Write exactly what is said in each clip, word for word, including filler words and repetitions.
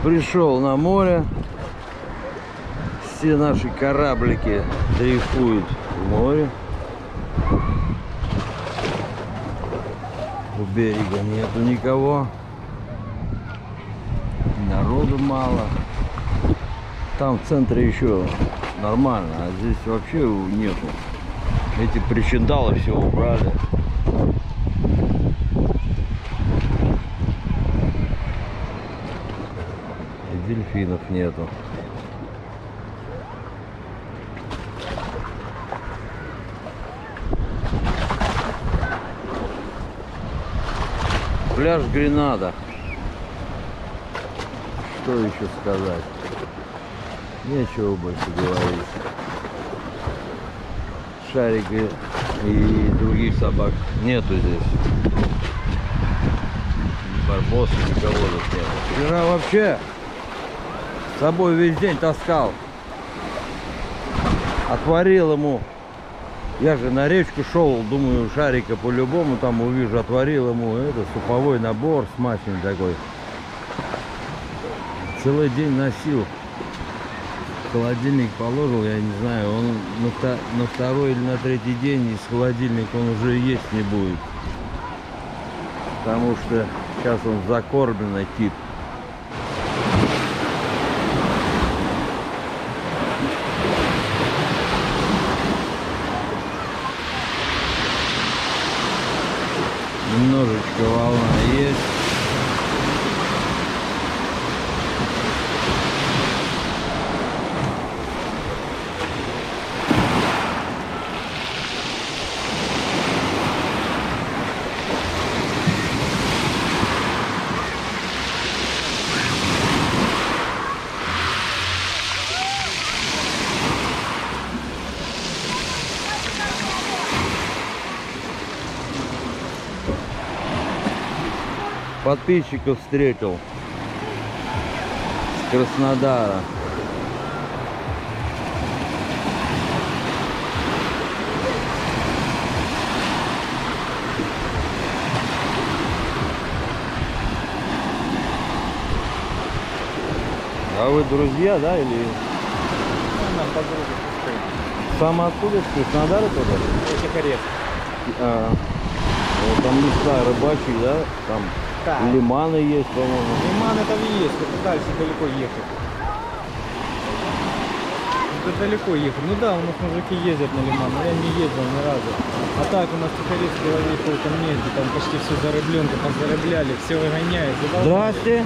Пришел на море. Все наши кораблики дрейфуют в море. У берега нету никого. Народу мало. Там в центре еще нормально, а здесь вообще нету. Эти причиндалы все убрали. И дельфинов нету. Пляж Гренада. Что еще сказать? Нечего больше говорить. Шарика и других собак нету здесь. Барбоса, никого тут нет. Вчера вообще с собой весь день таскал. Отварил ему. Я же на речку шел, думаю, Шарика по-любому там увижу. Отварил ему это суповой набор смачный такой. Целый день носил. В холодильник положил, я не знаю, он на, на второй или на третий день из холодильника он уже есть не будет. Потому что сейчас он закормленный тип. Немножечко волна есть. Подписчиков встретил с Краснодара. А вы друзья, да, или? Нам подруга. Сам откуда? С Краснодара туда? Тихорецк. А, вот там места рыбачьи, да? Там Да. лиманы есть, по-моему. Лиманы там есть, это дальше далеко ехать. Это далеко ехать. Ну да, у нас мужики ездят на лиман, но я не ездил ни разу. А так у нас Тихорецк голове толком нет, там почти все зарыбленка, позарыбляли, все выгоняют. Здрасте.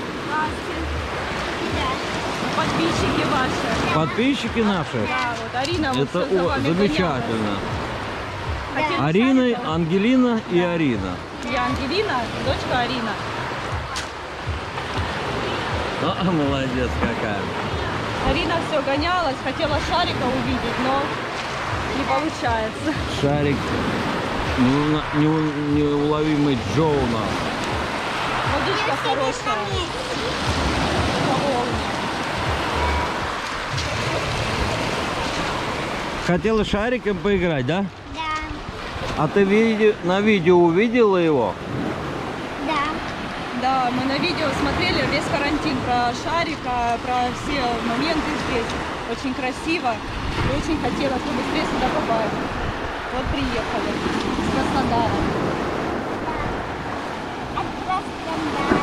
Подписчики ваши. Подписчики наши. Да, вот Арина. Вот Это всё за о, вами замечательно. гоняла. Арина, Хотели Ангелина и Да. Арина. Я Ангелина, дочка Арина. А, молодец какая. Арина все гонялась, хотела Шарика увидеть, но не получается. Шарик неуна- неу- неуловимый Джоуна. Водичка хорошая. Хотела шариком поиграть, да? Да, А ты виде- на видео увидела его? да. Да, мы на видео смотрели весь карантин про Шарика, про все моменты здесь. Очень красиво. И очень хотела побыстрее сюда попасть. Вот приехали с Краснодара. От Краснодара.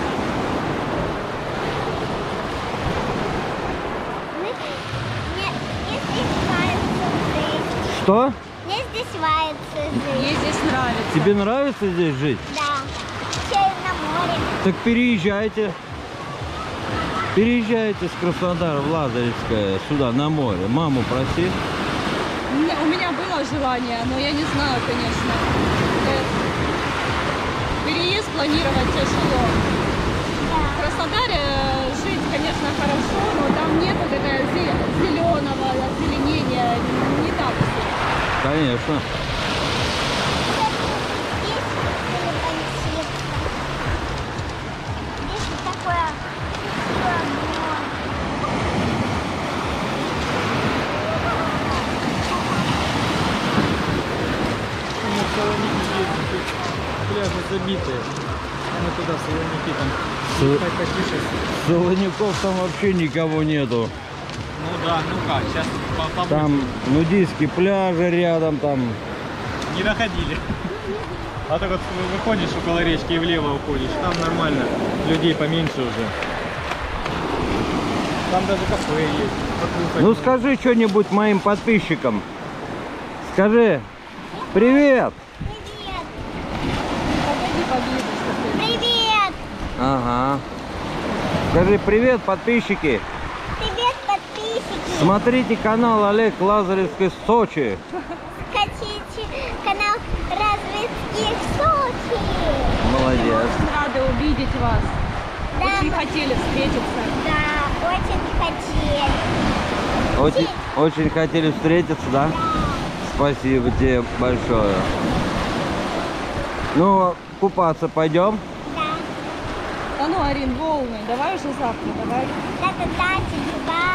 Мы- Мне мне здесь нравится жить. Что? Мне здесь нравится жить. Мне здесь нравится. Тебе нравится здесь жить? Да. Все на море. Так переезжайте. Переезжайте с Краснодара в Лазаревское сюда, на море. Маму проси. У меня, у меня было желание, но я не знаю, конечно. Э, Переезд планировать тяжело. В Краснодаре жить, конечно, хорошо, но там нет вот этого зеленого озеленения, не так все. Конечно. Здесь бонсирка. Здесь вот такое большое море. Мы в Солоники ездим, тут пляжи забитые. Мы туда, в Солоники, там, Со- ехать потише. Солоников там вообще никого нету. Ну да, ну как, сейчас по побольше. Там нудистские пляжи рядом, там. Не доходили. А так вот выходишь около речки и влево уходишь, там нормально, людей поменьше уже. Там даже кафе есть. покушать Ну можно. скажи что-нибудь моим подписчикам. Скажи привет. Привет. Подойди поближе, чтобы ты- Привет. Ага. Скажи привет, подписчики. Привет, подписчики. Смотрите канал Олег Лазаревский Сочи. Хотите канал Разведских Сочи? Молодец. Очень рады увидеть вас. Да, Очень мы- хотели встретиться. Да, очень хотели. Очень, очень хотели встретиться, да? Спасибо тебе большое. Ну, купаться пойдем? Да. Да ну, Арин, волны, давай уже завтра, давай. Да-да-да, типа.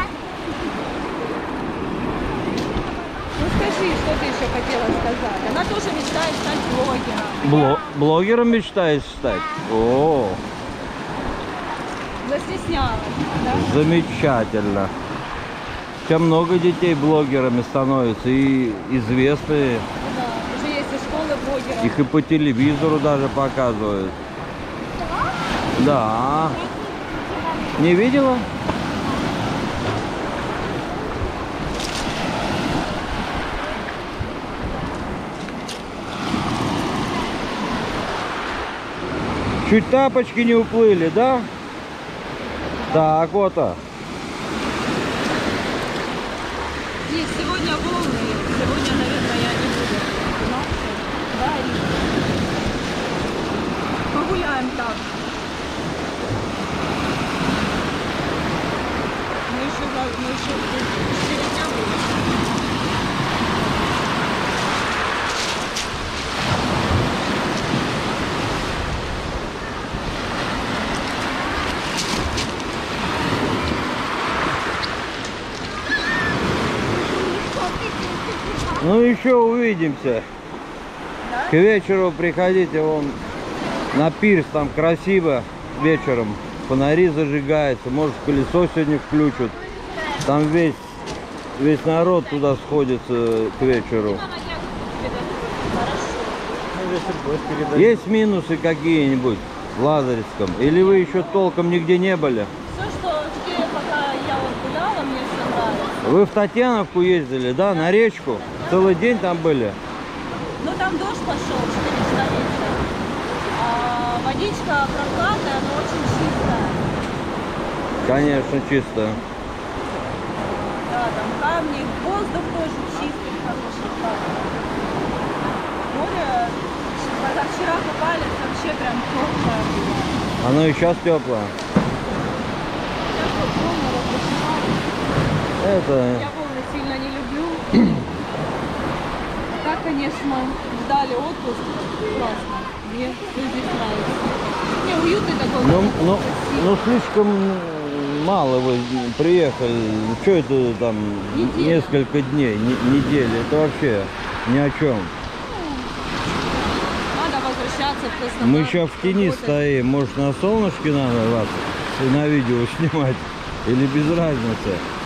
Ну скажи, что ты еще хотела сказать? Она тоже мечтает стать блогером. Бло- блогером мечтаешь стать? О, Застеснялась, да? замечательно. Сейчас много детей блогерами становятся и известные. Да, уже есть и школы блогеров. Их и по телевизору даже показывают. Да. Не видела? Чуть тапочки не уплыли, да? Так вот. А. Здесь сегодня волны. Сегодня, наверное, я не буду купаться. Да, Арин? Погуляем так. Мы еще, за- мы еще четыре дня будем. Ну еще увидимся. Да? К вечеру приходите вон на пирс, там красиво вечером. Фонари зажигаются, может колесо сегодня включат. Там весь, весь народ туда сходится к вечеру. Ну, вечер будет передать. Есть минусы какие-нибудь в Лазаревском? Или вы еще толком нигде не были? Все, что теперь, пока я вот гуляла, мне все нравится. Вы в Татьяновку ездили, да, на речку? Целый день там были? Ну там дождь пошел, четыре часа вечера. А водичка прохладная, но очень чистая. Конечно, чисто. Да, там камни, воздух тоже чистый, хороший. Правда. Море, когда вчера купались, вообще прям теплое было. Оно и сейчас теплое. Сейчас вот волны разбушевались. Это... Я волны сильно не люблю. Так, конечно, ждали отпуск. Классно. Мне все здесь нравится. Не, уютный такой. Ну, город, ну, красивый. ну слишком мало вы приехали. Что это там Неделя. несколько дней, не- недели? Это вообще ни о чем. Надо возвращаться в Краснодар. Мы сейчас в тени работать. стоим. Может, на солнышке надо вас на видео снимать? Или без разницы?